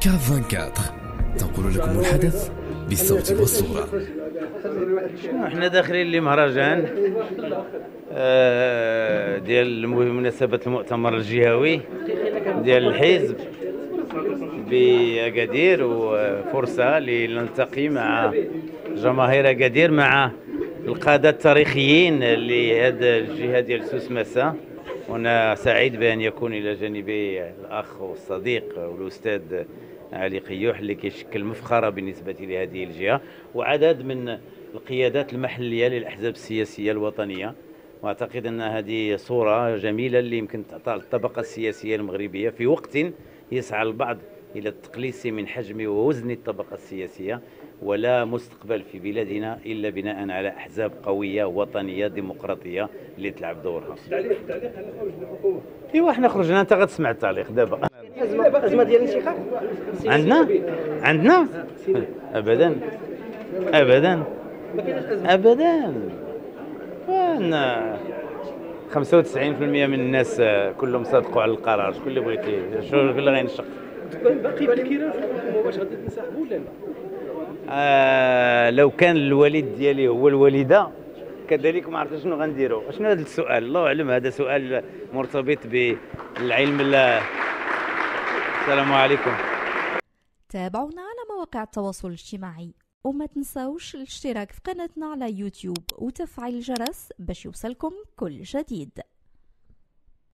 كاف 24 تنقل لكم الحدث بالصوت والصورة. احنا داخلين لمهرجان ديال مناسبة المؤتمر الجهوي ديال الحزب بأكادير، وفرصة لنلتقي مع جماهير أكادير، مع القادة التاريخيين لهذا الجهة ديال سوسماسة. وانا سعيد بأن يكون إلى جانبي الأخ والصديق والأستاذ علي قيوح اللي كيشكل مفخرة بالنسبة لهذه الجهة، وعدد من القيادات المحلية للأحزاب السياسية الوطنية. واعتقد ان هذه صورة جميلة اللي يمكن تعطى الطبقة السياسية المغربية في وقت يسعى البعض الى التقليص من حجم ووزن الطبقة السياسية، ولا مستقبل في بلادنا الا بناء على احزاب قوية وطنية ديمقراطية اللي تلعب دورها. تعليق على خروج الحكومة. ايوا حنا خرجنا، انت غتسمع التعليق دابا. أزمة ديال الانتخاب عندنا ابدا ما كايناش أزمة ابدا. 95% من الناس كلهم صادقوا على القرار. شكون اللي بغيتي؟ شكون اللي غينشق؟ باقي الكيران في الحكومة، واش غادي تنسحبوا ولا لا؟ لو كان الوالد ديالي هو الوالده كذلك ما عرفتش شنو غنديروا. شنو هذا السؤال؟ الله اعلم، هذا سؤال مرتبط بالعلم. السلام عليكم. تابعونا على مواقع التواصل الاجتماعي، وما تنساوش الاشتراك في قناتنا على يوتيوب وتفعيل الجرس باش يوصلكم كل جديد.